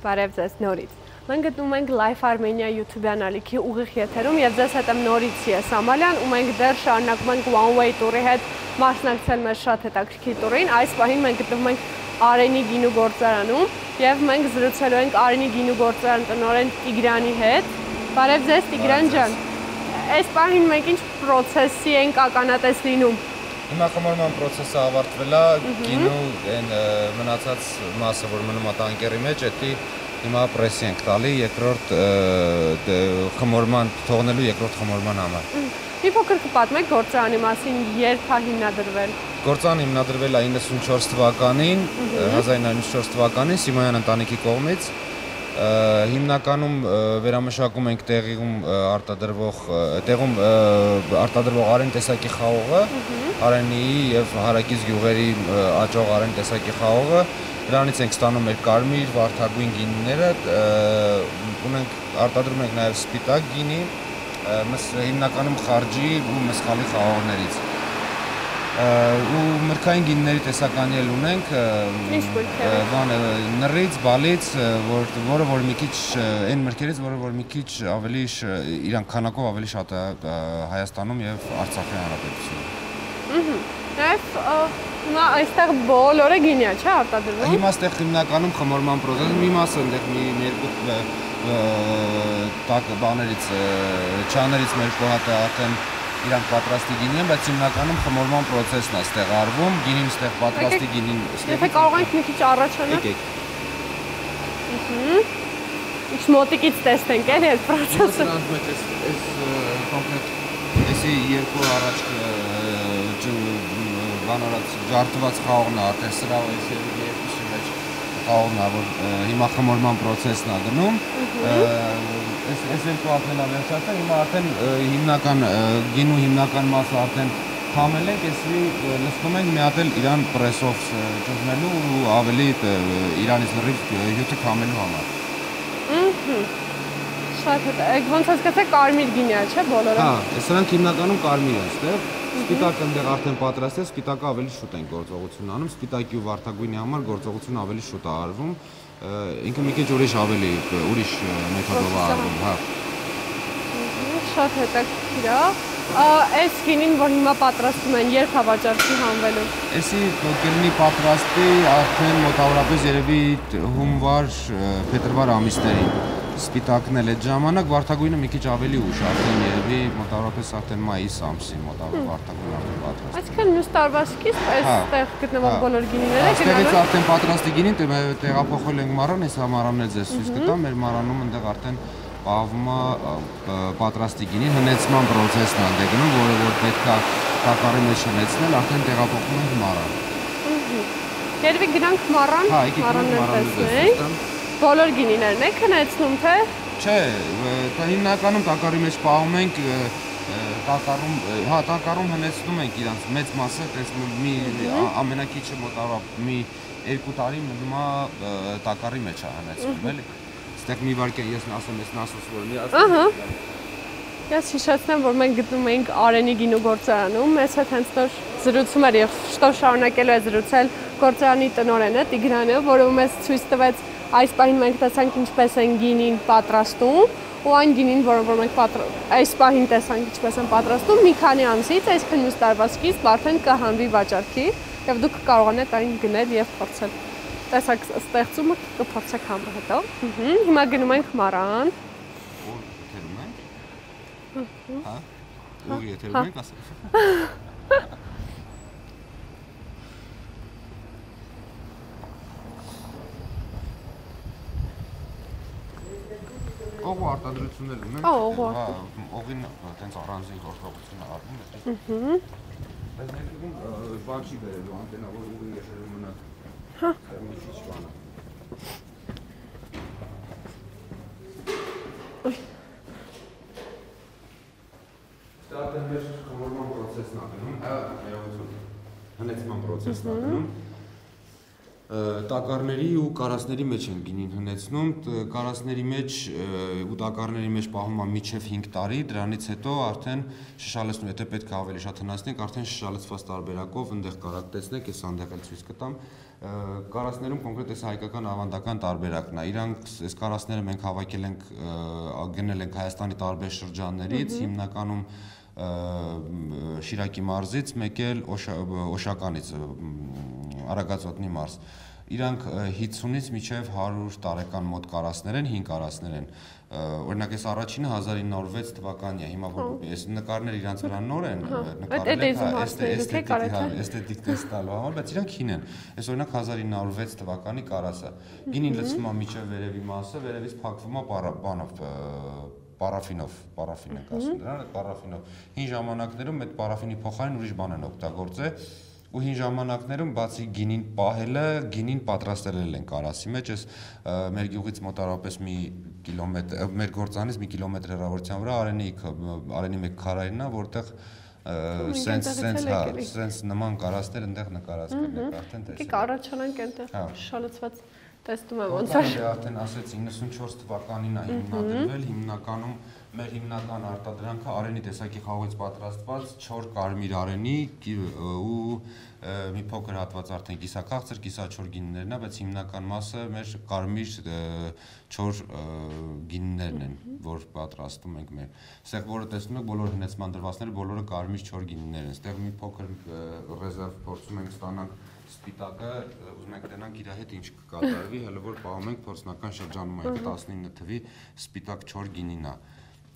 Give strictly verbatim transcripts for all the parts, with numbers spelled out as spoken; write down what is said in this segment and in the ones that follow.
Բարև ձեզ նորից։ Մենք գտնվում ենք Live Armenia YouTube-յան ալիքի ուղիղ եթերում եւ ձեզ հետ եմ նորից ես Ամալյան ու մենք դեռ շարունակում ենք One Way տուրի հետ մասնակցել մեր շատ հետաքրքիր տուրին։ Այս պահին մենք գտնվում ենք Արենի գինու գործարանում եւ մենք զրուցելու ենք Արենի գինու գործարան տնօրեն Տիգրանի հետ։ Բարև ձեզ Տիգրան ջան։ Այս պահին մենք ինչ process-ի ենք ականատես լինում։ Հիմա խմորման process-ը ավարտվել է, գինու այն մնացած մասը, որ մնում է տանկերի մեջ, էդի հիմա պրեսի ենք տալի երկրորդ խմորման թողնելու երկրորդ խմորման համար։ Մի փոքր կպատմեք գործարանի մասին, երբ է հիմնադրվել։ Գործարանը հիմնադրվել է իննսունչորս թվականին, հազար իննսուն իննսունչորս թվականին Սիմոնյան ընտանիքի կողմից։ Հիմնականում վերամշակում ենք տեղում արտադրվող տեղում արտադրվող արեն տեսակի խաղողը, Արենիի եւ հարակից գյուղերի աճող արեն տեսակի խաղողը, դրանից ենք ստանում մեր կարմիր, վարդագույն գինիները, ունենք արտադրում ենք նաեւ սպիտակ գինի, հիմնականում խարջի ու մսխալի խաղողներից։ Ու մրգային գինիների տեսականի էլ ունենք, բանը նռից, բալից, որը որ մի քիչ այն մրգերից, որը որ մի քիչ ավելի իրանք քանակով ավելի շատ է Հայաստանում եւ Արցախի Հանրապետությունում։ Նաեւ հիմա այստեղ բոլորը գինի է, չէ՞, արտադրվում։ Հիմա այստեղ հիմնականում խմորման process-ը մի մասը այնտեղ մի երկու տակ բաներից չաներից մեր կողմը արդեն իրանք պատրաստի գինի են, բայց հիմնականում խմորման process-ն է այստեղ արվում, գինին այստեղ պատրաստի գինին այստեղ։ Եթե կարող ենք մի քիչ առաջանալ։ Եկեք։ Ինչ մոտիկից տեսնենք էլի այդ process-ը։ Դրանց մեջ էս կոնկրետ էսի երկու առաջ բանորած ջարդված խաղողն է, արդեն սրա էսի երկուսի մեջ խաղողն է, որ հիմա խմորման process-ն է գնում։ Այս երկու արդեն ավերջացա, հիմա արդեն հիմնական գինու հիմնական մասը արդեն խամել ենք, էսի լցնում ենք մի հատ էլ իրան պրեսով ճզմելու ու ավելի իրանից լրիվ հյութը խամելու համար։ Շատ հետ, ոնց հասկացեք կարմիր գինի է, չէ՞ բոլորը։ Հա, սրանք հիմնականում կարմիր են այստեղ։ Սպիտակը այնտեղ արդեն պատրաստ է, սպիտակը ավելի շուտ են գործողություն անում, սպիտակի ու վարդագույնի համար գործողությունը ավելի շուտ է արվում։ Ինքը մի քիչ ուրիշ ավելի ուրիշ մեթոդով է արվում, հա։ Շատ հետաքրքիր է։ Այս գինին, որ հիմա պատրաստում են, երբ է վաճառքի հանվելու։ Էսի կլինի պատրաստի արդեն մոտավորապես երևի հունվար, փետրվար ամիսներին։ Սպիտակն էլ այդ ժամանակ, վարդագույնը մի քիչ ավելի ուշ, արդեն երևի մոտավորապես արդեն մայիս ամսին մոտավորապես վարդագույնը արդեն պատրաստ։ Այսինքն մյուս տարվա սկիզբ այստեղ գտնվող բոլոր գինիները Այստեղից արդեն պատրաստի գինին տեղափոխել ենք մառան, այս մառանն էլ ձեզ ցույց կտամ, մեր մառանում այնտեղ արդեն պահվում է պատրաստի գինին, հնեցման process-ն է այնտեղ գնում, որը որ պետք է տակառի մեջ հնեցնել, արդեն տեղափոխում ենք մառան։ Երևի գնանք մառան, մառանն տեսնենք։ Բոլոր գինիներն եք հնեցնում, թե։ Չէ, հիմնականում տակառի մեջ պահում ենք, տակառում, հա, տակառում հնեցնում ենք իրանց մեծ մասը, մի ամենակիչը մոտավորապես մի երկու տարի մնում է տակառի մեջ է հնեցվում, էլի։ Այստեղ մի վարքյան ես ասեմ, ես ասում որ մի Ահա։ Ես հիշեցնեմ, որ մենք գտնվում ենք Արենի գինու գործարանում, մեզ հետ հենց նոր զրուցում էր եւ շտով շարունակելու է զրուցել գործարանի տնօրենը Տիգրանը, որը մեզ ցույց տվեց այս պահին մենք տեսանք ինչպես են գինին պատրաստում ու այն գինին, որը որ մենք այս պահին տեսանք ինչպես են պատրաստում, մի քանի ամսից, այսինքն մյուս տարվա սկիզբ արդեն կհանվի վաճառքի եւ դուք կարողանաք այն գնել եւ փորձել։ Տեսակ ստեղծումը կփորձեք համը հետո։ Հիմա գնում ենք մառան։ Ու եթերում ենք։ Հա։ Ու եթերում ենք, ասեմ։ Օղու արտադրություններ ունենք։ Օղու։ Հա, օղին այտենց առանձին գործողություն է արվում այդտեղ։ Բայց ներքևում բան չի վերելու, անտենա որ ուղի եշերում մնա։ Հա։ Մի քիչ բան է։ Դա արդեն մեր խմորման process-ն է գնում, հա, հնեցման process-ն է գնում։ Տակառների ու կարասների մեջ են գինին հնեցնում, կարասների մեջ ու տակառների մեջ պահում է մինչև հինգ տարի, դրանից հետո արդեն շշալեցնում, եթե պետք է ավելի շատ հնացնենք, արդեն շշալեցված տարբերակով ընդեղ կարակ տեսնեք, ես անդեղ էլ ցույց կտամ։ Կարասներում կոնկրետ այս հայկական ավանդական տարբերակն է։ Իրանք այս կարասները մենք հավաքել ենք, գնել ենք Հայաստանի տարբեր շրջաններից, հիմնականում Շիրակի մարզից, մեկ էլ Օշականից, Արագածոտնի մարզ։ Իրանք հինգսունից մինչև հարյուր տարեկան մոտ կարասներ են, հին կարասներ են։ Օրինակ այս առաջինը հազար ինը հարյուր վեց թվականի է, հիմա որ այս նկարները իրանց վրա նոր են, նկարել են էսթետիկ տեսք տալու համար, բայց իրանք հին են։ Այս օրինակ հազար ինը հարյուր վեց թվականի կարասը։ Գինին լցվում է մինչև վերևի մասը, վերևից փակվում է բանով պարաֆինով, պարաֆին ենք ասում դրան, այդ պարաֆինով։ Հին ժամանակներում այդ պարաֆինի փոխարեն ուրիշ բան են օգտագործել, ու հին ժամանակներում բացի գինին պահելը, գինին պատրաստել են կարասի մեջ, այս մեր գյուղից մոտավորապես մի կիլոմետր, մեր գործանից մի կիլոմետր հեռավորության վրա Արենի Արենի մեկ քարայրն է, որտեղ սենց սենց հա, սենց նման կարասներ այնտեղ նկարած կլինեն, արդեն տեսել։ Եկեք առաջանանք այնտեղ շալացված տեսնում եմ ոնց է։ Արդեն ասեց իննսունչորս թվականին է հիմնադրվել, հիմնականում մեր հիմնական արտադրանքը արենի տեսակի խաղից պատրաստված չոր կարմիր արենի ու մի փոքր հատված արդեն կիսաքաղցր, կիսաչոր գիններն է, բայց հիմնական մասը մեր կարմիր չոր գիններն են, որ պատրաստում ենք մեր։ Այստեղ որը տեսնում եք, բոլոր հնեցման դրվածները բոլորը կարմիր չոր գիններ են։ Այստեղ մի փոքր ռեզերվ փորձում ենք ստանանք սպիտակը, ուզում ենք տենանք իր հետ ինչ կկատարվի, հələ որ պահում ենք փորձնական շրջանում այդ տասնինը թվի սպիտակ չոր գինին է։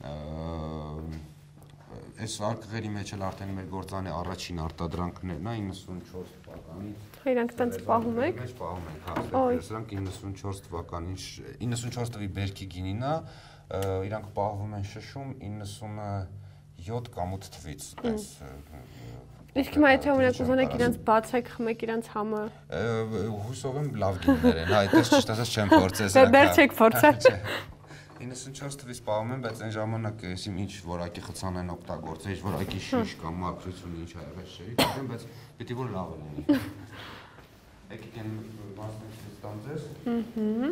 Այս արկղերի մեջ էլ արդեն մեր գործանի առաջին արտադրանքներն է իննսունչորս թվականից։ Իրանք տենց պահում եք։ Մեջ պահում ենք, հա, սրանք իննսունչորս թվականին, իննսունչորս թվի բերքի գինին է, իրանք պահվում են շշում իննսունյոթ կամ ութ թվից, տենց Իսկ հիմա եթե օրինակ ուզենեք իրանց բացեք, խմեք իրանց համը։ Հուսով եմ լավ գիններ են, հա, այդպես ճիշտ ասած չեմ փորձել սրանք։ Դեռ չեք փորձել։ իննսունչորս թվից պահում են, բայց այն ժամանակ էսի ինչ որակի խցան են օգտագործել, ինչ որակի շիշ կամ մաքրությունը ինչ ա եղել չէի, չգիտեմ, բայց պիտի որ լավ լինի։ Եկեք այն մասնից ստամ ձեզ։ Ահա։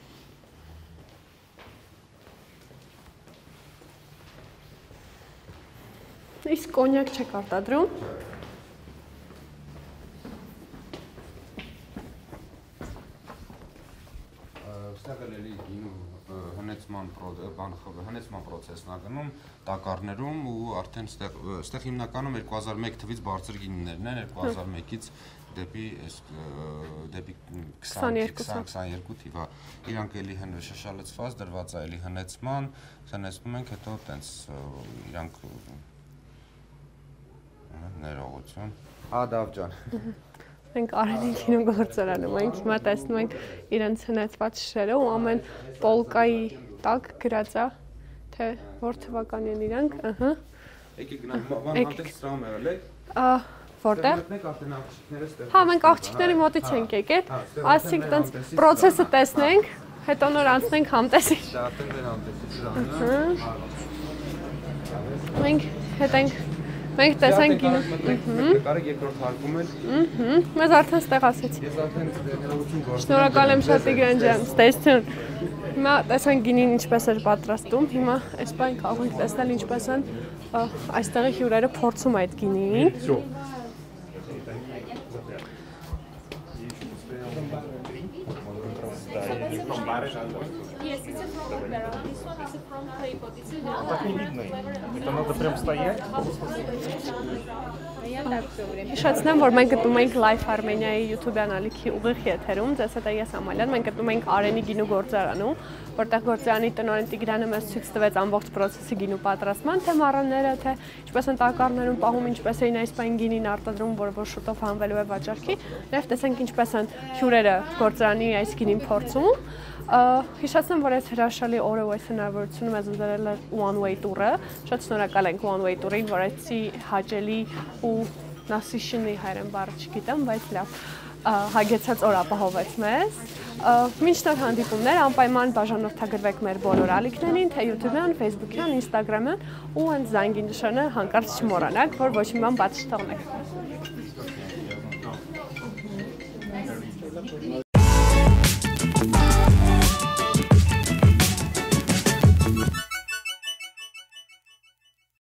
Իսկ կոնյակ չեք արտադրում։ Այստեղ էլի գինու հնեցման հնեցման պրոցեսն ա գնում տակառներում ու արդեն այստեղ այստեղ հիմնականում երկու հազար մեկ թվից բարձր գինիներն են, երկու հազար մեկից դեպի դեպի քսաներկու թիվա։ Իրանք էլի շշալցված դրված է էլի հնեցման, հնեցնում ենք, հետո տենց իրանք ներողություն։ Հա դավ ջան։ Մենք Արենի գինոգործարանում ենք, հիմա տեսնում ենք իրենց հնեցված շշերը ու ամեն պոլկայի տակ գրած է, թե որ թվականի են իրանք, ըհը։ Եկեք գնանք, հանդես սրահում եղել եք։ Որտեղ։ Մտնեք արդեն աղջիկները ստեղ։ Հա, մենք աղջիկների մոտից ենք եկել, ասենք տենց պրոցեսը տեսնենք, հետո նոր անցնենք համտեսի։ Դա արդեն մեր համտեսի սրահն է։ Մենք հետ ենք Մենք տեսանք գինը։ Կարեք երկրորդ հարկում էլ։ Ըհը։ Մեզ արդեն ստեղ ասեցի։ Ես արդեն ներողություն գործում։ Շնորհակալ եմ շատ Տիգրան ջան, ստեսություն։ Հիմա տեսանք գինին ինչպես էր պատրաստում։ Հիմա այս բան կարող ենք տեսնել ինչպես են այստեղի հյուրերը փորձում այդ գինին։ Yes, it's a from barrel. This one is from clay pot. It's a так не видно. Это надо прям стоять. Հիշեցնեմ, որ մենք գտնում ենք Live Armenia-ի YouTube-յան ալիքի ուղիղ եթերում, ձեզ հետ է ես Ամալյան, մենք գտնում ենք Արենի գինու գործարանում, որտեղ գործարանի տնօրեն Տիգրանը մեզ ցույց տվեց ամբողջ process-ի գինու պատրաստման, թե մառանները, թե ինչպես են տակառներում պահում, ինչպես էին այս բան գինին արտադրում, որը որ շուտով հանվելու է վաճառքի, նաև տեսանք ինչպես են հյուրերը գործարանի այս գինին փորձում։ Հիշեցնեմ, որ այս հրաշալի օրը ու այս հնարավորությունը մեզ ընձեռել է One Way Tour-ը։ Շատ շնորհակալ ենք One Way Tour-ին, որ այսի հաճելի ու насыщенный հայերեն բառը չգիտեմ, բայց լավ հագեցած օր ապահովեց մեզ։ Մինչ նոր հանդիպումներ, անպայման բաժանորդագրվեք մեր բոլոր ալիքներին, թե YouTube-յան, Facebook-յան, Instagram-յան ու այն զանգի նշանը հանկարծ չմոռանաք, որ ոչ մի բան բաց չթողնեք։ Italy.